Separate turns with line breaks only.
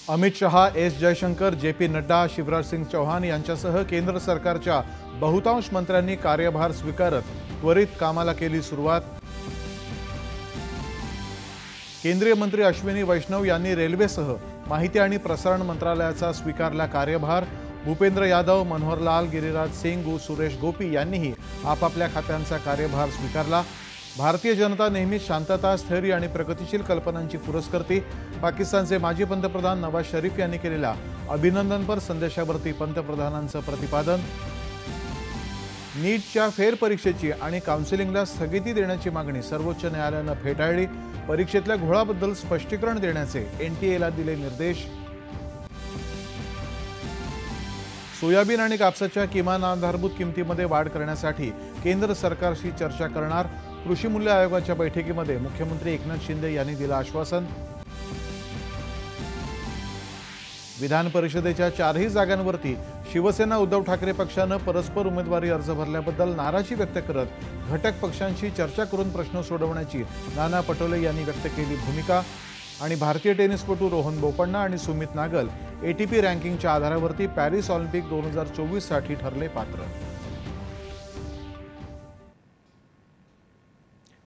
Amit Shah, S Jaishankar, J P. Nadda, Shivraj Singh Chouhan यांच्यासह केंद्र सरकारच्या बहुतांश मंत्र्यांनी कार्यभार स्वीकारत त्वरित कामाला केली सुरुवात। केंद्रीय मंत्री अश्विनी वैष्णव यांनी रेल्वेसह माहिती आणि प्रसारण मंत्रालयाचा स्वीकारला कार्यभार। भूपेंद्र यादव, मनोहर लाल, गिरिराज सिंग, सुरेश गोपी यांनीही आपापल्या खात्यांचा कार्यभार स्वीकारला। भारतीय जनता नेहमीच शांतता, स्थैर्य आणि प्रगतिशील कल्पनांची पुरस्कर्ती। पाकिस्तानचे माजी पंतप्रधान नवाज शरीफ यांनी केलेल्या अभिनंदनपर संदेशावरती पंतप्रधानांचं प्रतिपादन। नीटच्या फेरपरीक्षेची आणि काउन्सिलिंगला स्थगिती देण्याची मागणी सर्वोच्च न्यायालयानं फेटाळली। परीक्षेतल्या घोळाबद्दल स्पष्टीकरण देण्याचे एनटीएला दिले निर्देश। सोयाबीन आणि कापसाच्या किमान आधारभूत किमतीमध्ये वाढ करण्यासाठी केंद्र सरकारशी चर्चा करणार। कृषी मूल्य आयोगाच्या बैठकीमध्ये मुख्यमंत्री एकनाथ शिंदे यांनी दिलं आश्वासन। विधान परिषदेच्या 4ही जागांवरती शिवसेना उद्धव ठाकरे पक्षानं परस्पर उमेदवारी अर्ज भरल्याबद्दल नाराजी व्यक्त करत घटक पक्षांशी चर्चा करून प्रश्न सोडवण्याची नाना पटोले यांनी व्यक्त केली भूमिका। आणि भारतीय टेनिसपटू रोहन बोपण्णा आणि सुमित नागल एटीपी रँकिंगच्या आधारावरती पॅरिस ऑलिम्पिक 2024 साठी ठरले पात्र।